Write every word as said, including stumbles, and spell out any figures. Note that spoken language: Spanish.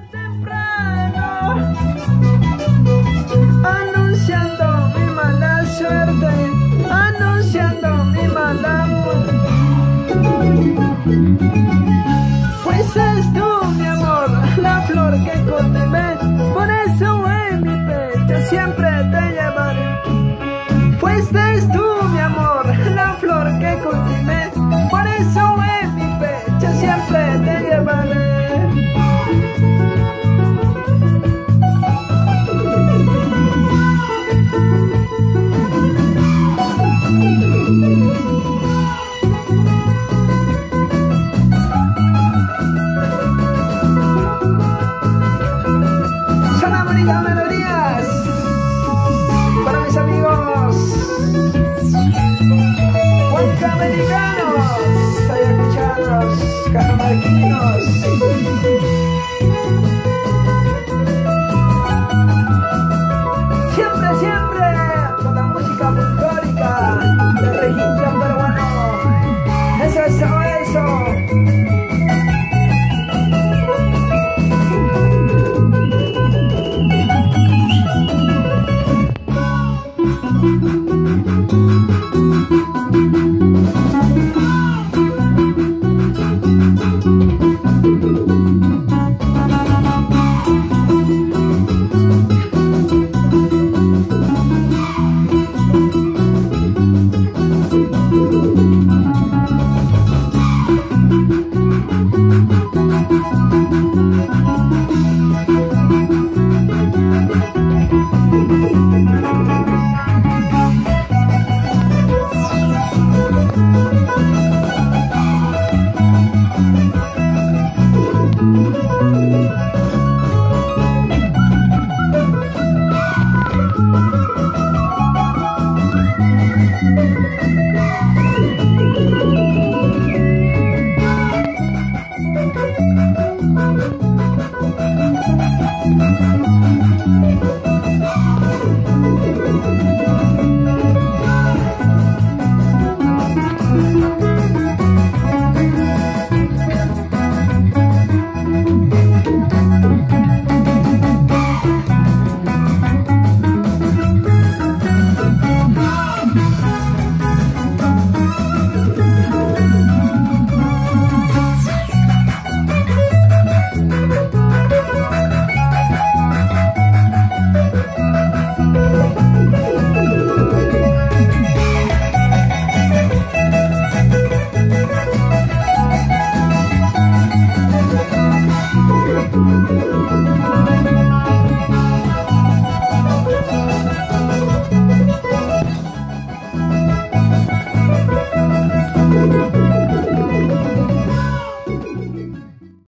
temprano, anunciando mi mala suerte, anunciando mi mal amor. Fuiste tú, mi amor, la flor que cultivé, por eso en mi pecho siempre te llevaré. Fuiste tú, mi amor, la flor que cultivé, por eso en mi pecho siempre te llevaré. Melodías para mis amigos huancamericanos, ayacuchanos, cajamarquinos. Siempre, siempre con la música folclórica del registro peruano. Eso, eso, eso.